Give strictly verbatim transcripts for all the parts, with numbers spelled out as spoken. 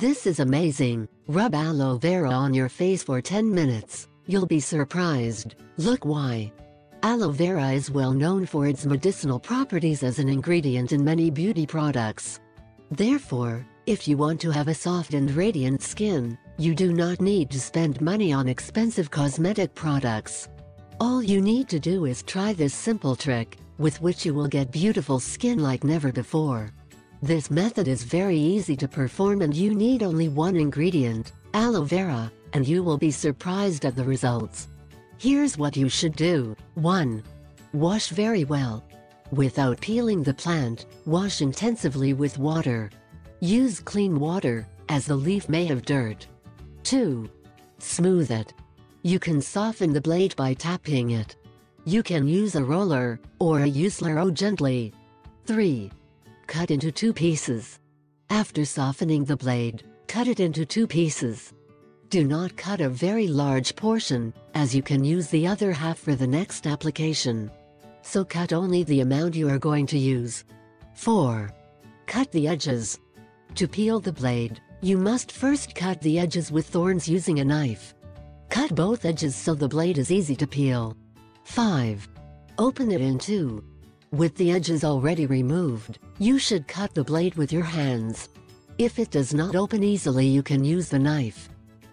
This is amazing. Rub aloe vera on your face for ten minutes. You'll be surprised. Look why. Aloe vera is well known for its medicinal properties as an ingredient in many beauty products. Therefore, if you want to have a soft and radiant skin, you do not need to spend money on expensive cosmetic products. All you need to do is try this simple trick, with which you will get beautiful skin like never before. This method is very easy to perform and you need only one ingredient, aloe vera, and you will be surprised at the results. Here's what you should do. one. Wash very well. Without peeling the plant, wash intensively with water. Use clean water, as the leaf may have dirt. two. Smooth it. You can soften the blade by tapping it. You can use a roller, or a uselero gently. three. Cut into two pieces. After softening the blade, cut it into two pieces. Do not cut a very large portion, as you can use the other half for the next application. So cut only the amount you are going to use. four. Cut the edges. To peel the blade, you must first cut the edges with thorns using a knife. Cut both edges so the blade is easy to peel. five. Open it in two. With the edges already removed, you should cut the blade with your hands. If it does not open easily, you can use the knife.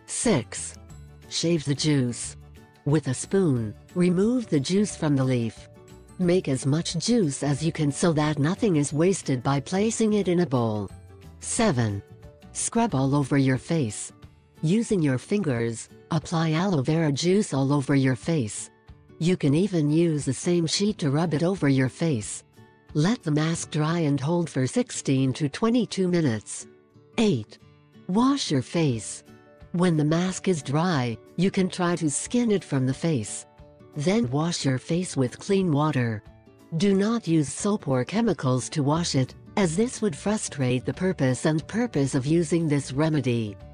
six. Shave the juice. With a spoon, remove the juice from the leaf. Make as much juice as you can so that nothing is wasted by placing it in a bowl. seven. Scrub all over your face. Using your fingers, apply aloe vera juice all over your face. You can even use the same sheet to rub it over your face. Let the mask dry and hold for sixteen to twenty-two minutes. eight. Wash your face. When the mask is dry, you can try to skin it from the face. Then wash your face with clean water. Do not use soap or chemicals to wash it, as this would frustrate the purpose and purpose of using this remedy.